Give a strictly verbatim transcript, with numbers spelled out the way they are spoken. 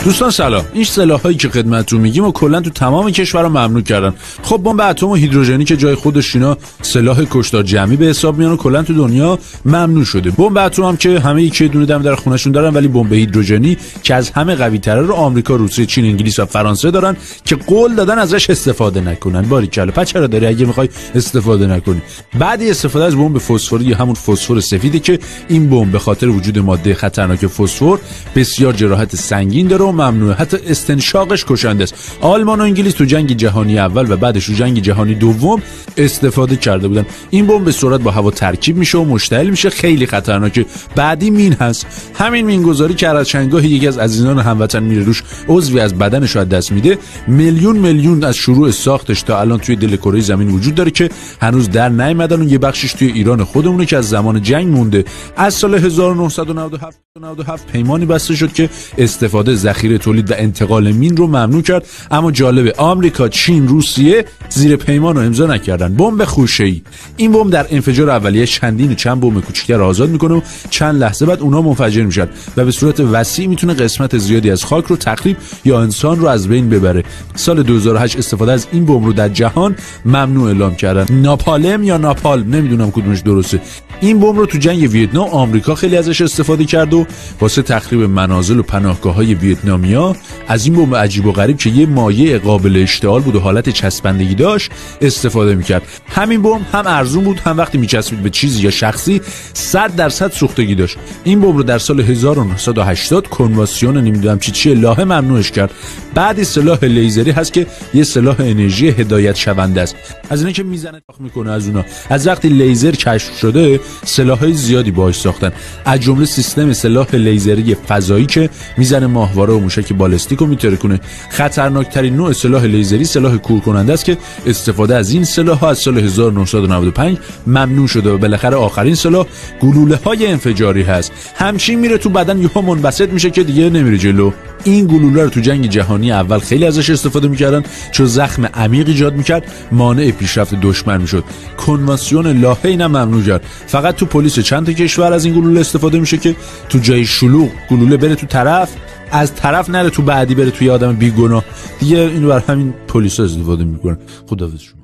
دوستان سلام. این سلاحایی که خدمتتون میگیم و کلا تو تمام کشورها ممنوع کردن. خب بمب اتم و هیدروژنی که جای خودش اینا سلاح کشتار جمعی به حساب میان و کلا تو دنیا ممنوع شده. بمب اتم هم که همه یکی دونه دم در خونه‌شون دارن، ولی بمب هیدروژنی که از همه قوی‌تره رو آمریکا، روسیه، چین، انگلیس و فرانسه دارن که قول دادن ازش استفاده نکنن. باریکلا. پس چرا داری اگه میخوای استفاده نکنی؟ بعد استفاده از بمب فسفوری یا همون فسفر سفیده که این بمب به خاطر وجود ماده خطرناک فسفر بسیار جراحت سنگین داره و ممنوعه، حتی استنشاقش کشنده است. آلمان و انگلیس تو جنگ جهانی اول و بعدش تو جنگ جهانی دوم استفاده کرده بودن. این بمب به سرعت با هوا ترکیب میشه و مشتعل میشه، خیلی خطرناکه. بعدی مین هست. همین مینگذاری که از چنگاه یکی از عزیزان هموطن میره روش عضوی از بدنش رو از دست میده، میلیون میلیون از شروع ساختش تا الان توی دل کره زمین وجود داره که هنوز در نیامدن و یه بخشش توی ایران خودمونه که از زمان جنگ مونده. از سال هزار و نهصد و نود و هفت پیمانی بسته شد که استفاده، ذخیره، تولید و انتقال مین رو ممنوع کرد، اما جالبه آمریکا، چین، روسیه زیر پیمان رو امضا نکردن. بمب خوشه‌ای. این بمب در انفجار اولیه چندین و چند بمب کوچیک‌تر آزاد میکنه و چند لحظه بعد اونها منفجر میشن و به صورت وسیع میتونه قسمت زیادی از خاک رو تخریب یا انسان رو از بین ببره. سال دو هزار و هشت استفاده از این بمب رو در جهان ممنوع اعلام کردن. ناپالم یا ناپالم، نمیدونم کدومش درسته. این بمب رو تو جنگ ویتنام آمریکا خیلی ازش استفاده کرد و واسه تخریب منازل و پناهگاه‌های ویتنامیا از این بمب عجیب و غریب که یه مایع قابل اشتعال بود و حالت چسبندگی داشت استفاده میکرد. همین بمب هم ارزون بود، هم وقتی میچسبید به چیزی یا شخصی صد درصد سوختگی داشت. این بمب رو در سال هزار و نهصد و هشتاد کنوانسیون نمیدونم چی چی لاهه ممنوعش کرد. بعد سلاح لیزری هست که یه سلاح انرژی هدایت شونده است. از اینه که میزنه تاخ میکنه. از اونها از وقتی لیزر کشف شده سلاح‌های زیادی باهاش ساختن، از جمله سیستم سلاح لیزری فضایی که میزنه ماهواره و موشک بالستیک رو میترکونه. خطرناکترین نوع سلاح لیزری سلاح کورکننده است که استفاده از این سلاح ها از سال هزار و نهصد و نود و پنج ممنوع شده و بالاخره آخرین سلاح گلوله‌های انفجاری هست. همچین میره تو بدن یهو منبسط میشه که دیگه نمیره جلو. این گلوله رو تو جنگ جهانی اول خیلی ازش استفاده میکردن چون زخم عمیق ایجاد میکرد، مانع پیشرفت دشمن میشد. کنوانسیون لاهه اینا ممنوع کرد. فقط تو پلیس چند تا کشور از این گلوله استفاده میشه که تو جای شلوغ گلوله بره تو طرف، از طرف نره تو بعدی بره توی آدم بیگناه. دیگه اینو بر همین پلیسا استفاده میکنن. خداحافظ.